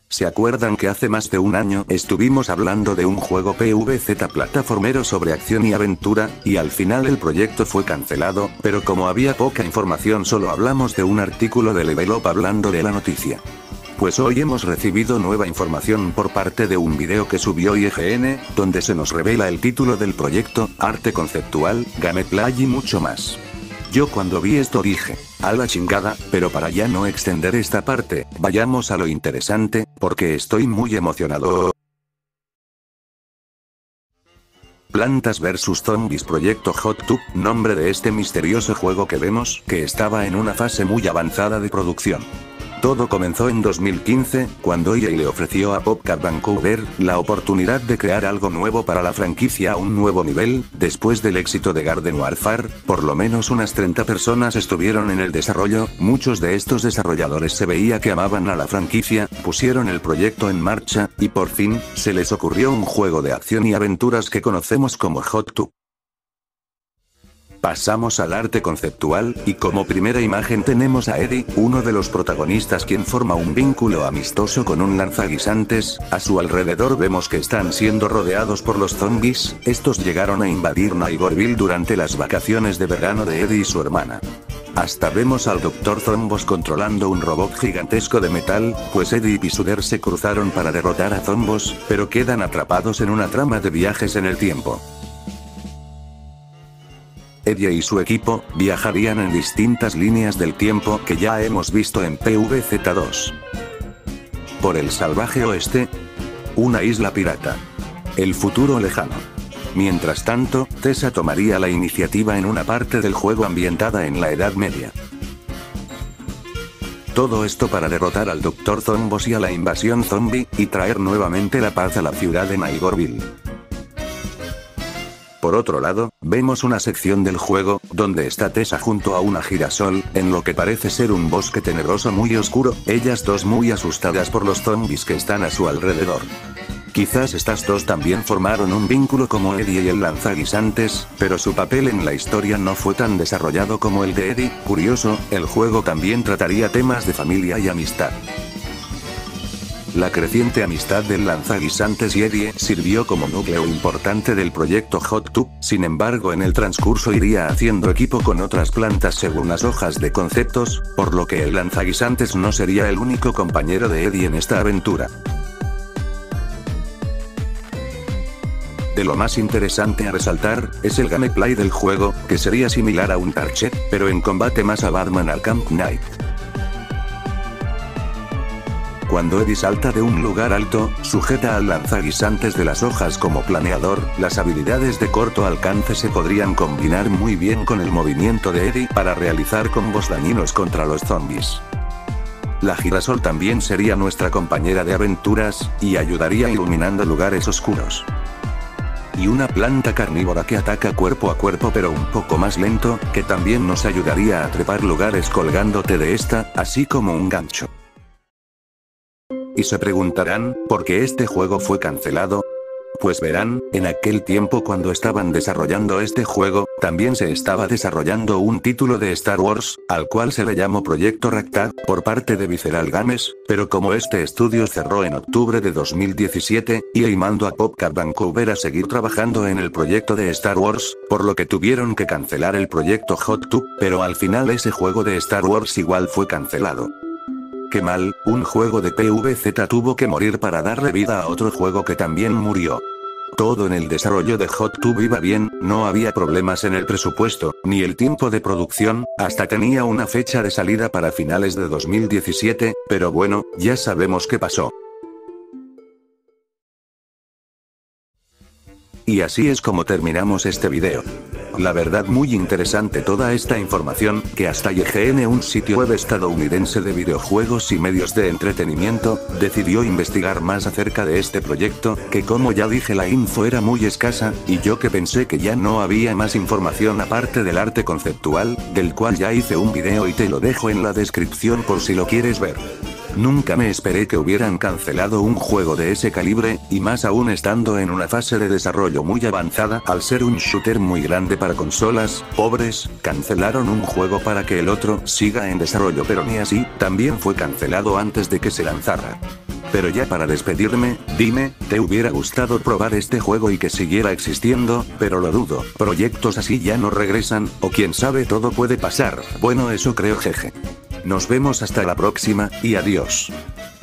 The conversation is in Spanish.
¿Se acuerdan que hace más de un año estuvimos hablando de un juego PvZ plataformero sobre acción y aventura, y al final el proyecto fue cancelado, pero como había poca información solo hablamos de un artículo de Level Up hablando de la noticia? Pues hoy hemos recibido nueva información por parte de un video que subió IGN, donde se nos revela el título del proyecto, arte conceptual, gameplay y mucho más. Yo cuando vi esto dije, a la chingada, pero para ya no extender esta parte, vayamos a lo interesante, porque estoy muy emocionado. Plantas vs Zombies Proyecto Hot Tub, nombre de este misterioso juego que vemos, que estaba en una fase muy avanzada de producción. Todo comenzó en 2015, cuando EA le ofreció a PopCap Vancouver la oportunidad de crear algo nuevo para la franquicia a un nuevo nivel. Después del éxito de Garden Warfare, por lo menos unas 30 personas estuvieron en el desarrollo, muchos de estos desarrolladores se veía que amaban a la franquicia, pusieron el proyecto en marcha, y por fin, se les ocurrió un juego de acción y aventuras que conocemos como Hot Tub. Pasamos al arte conceptual, y como primera imagen tenemos a Eddie, uno de los protagonistas quien forma un vínculo amistoso con un lanzaguisantes. A su alrededor vemos que están siendo rodeados por los zombies, estos llegaron a invadir Nigorville durante las vacaciones de verano de Eddie y su hermana. Hasta vemos al Dr. Zombos controlando un robot gigantesco de metal, pues Eddie y Pisuder se cruzaron para derrotar a Zombos, pero quedan atrapados en una trama de viajes en el tiempo. Eddie y su equipo viajarían en distintas líneas del tiempo que ya hemos visto en PvZ 2. Por el salvaje oeste, una isla pirata, el futuro lejano. Mientras tanto, Tessa tomaría la iniciativa en una parte del juego ambientada en la Edad Media. Todo esto para derrotar al Dr. Zombos y a la invasión zombie, y traer nuevamente la paz a la ciudad de Nigorville. Por otro lado, vemos una sección del juego, donde está Tessa junto a una girasol, en lo que parece ser un bosque tenebroso muy oscuro, ellas dos muy asustadas por los zombies que están a su alrededor. Quizás estas dos también formaron un vínculo como Eddie y el lanzaguisantes, pero su papel en la historia no fue tan desarrollado como el de Eddie. Curioso, el juego también trataría temas de familia y amistad. La creciente amistad del lanzaguisantes y Eddie sirvió como núcleo importante del proyecto Hot Tub, sin embargo en el transcurso iría haciendo equipo con otras plantas según las hojas de conceptos, por lo que el lanzaguisantes no sería el único compañero de Eddie en esta aventura. De lo más interesante a resaltar, es el gameplay del juego, que sería similar a un Uncharted, pero en combate más a Batman Arkham Knight. Cuando Eddie salta de un lugar alto, sujeta al lanzaguisantes de las hojas como planeador, las habilidades de corto alcance se podrían combinar muy bien con el movimiento de Eddie para realizar combos dañinos contra los zombies. La girasol también sería nuestra compañera de aventuras, y ayudaría iluminando lugares oscuros. Y una planta carnívora que ataca cuerpo a cuerpo pero un poco más lento, que también nos ayudaría a trepar lugares colgándote de esta, así como un gancho. Y se preguntarán, ¿por qué este juego fue cancelado? Pues verán, en aquel tiempo cuando estaban desarrollando este juego, también se estaba desarrollando un título de Star Wars, al cual se le llamó Proyecto Ragtag, por parte de Visceral Games, pero como este estudio cerró en octubre de 2017, EA mandó a PopCap Vancouver a seguir trabajando en el proyecto de Star Wars, por lo que tuvieron que cancelar el proyecto Hot Tub, pero al final ese juego de Star Wars igual fue cancelado. Qué mal, un juego de PvZ tuvo que morir para darle vida a otro juego que también murió. Todo en el desarrollo de Hot Tub iba bien, no había problemas en el presupuesto, ni el tiempo de producción, hasta tenía una fecha de salida para finales de 2017, pero bueno, ya sabemos qué pasó. Y así es como terminamos este video. La verdad muy interesante toda esta información, que hasta IGN, un sitio web estadounidense de videojuegos y medios de entretenimiento, decidió investigar más acerca de este proyecto, que como ya dije la info era muy escasa, y yo que pensé que ya no había más información aparte del arte conceptual, del cual ya hice un video y te lo dejo en la descripción por si lo quieres ver. Nunca me esperé que hubieran cancelado un juego de ese calibre, y más aún estando en una fase de desarrollo muy avanzada. Al ser un shooter muy grande para consolas, pobres, cancelaron un juego para que el otro siga en desarrollo, pero ni así, también fue cancelado antes de que se lanzara. Pero ya para despedirme, dime, ¿te hubiera gustado probar este juego y que siguiera existiendo? Pero lo dudo, proyectos así ya no regresan, o quién sabe, todo puede pasar. Bueno, eso creo, jeje. Nos vemos hasta la próxima, y adiós.